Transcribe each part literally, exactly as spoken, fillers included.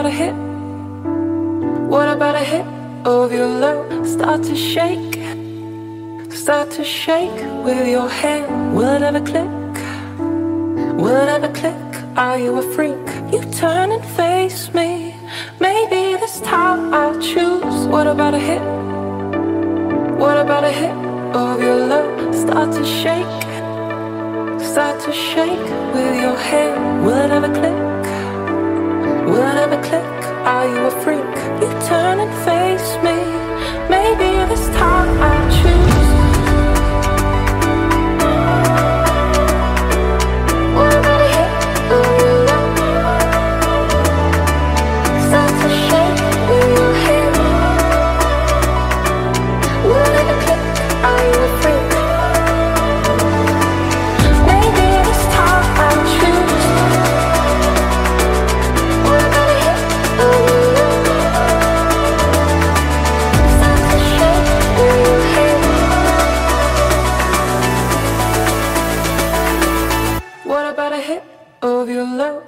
a hit? What about a hit of your love? Start to shake, start to shake with your hand. Will it ever click? Will it ever click? Are you a freak? You turn and face me. Maybe this time I'll choose. What about a hit? What about a hit of your love? Start to shake, start to shake with your hand. Will it ever click? Will it ever click? Are you a freak? You turn and face me. Maybe this time I'll choose. What about a hit of your love? Start to shake with your hand. Will it ever click? Are you a freak? Maybe this time I'll choose. What about a hit of your love? Start to shake with your hand. What about a hit of your love?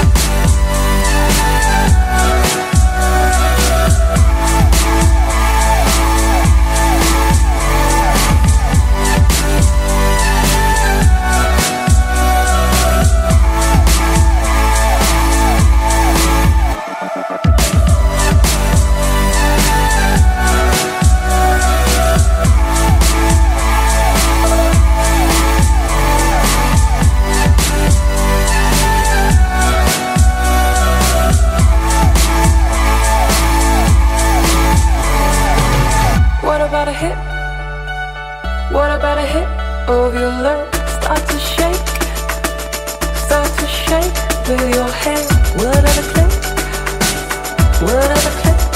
What about a hit? What about a hit of your love? Start to shake, start to shake with your hand. Will it ever click? Will it ever click?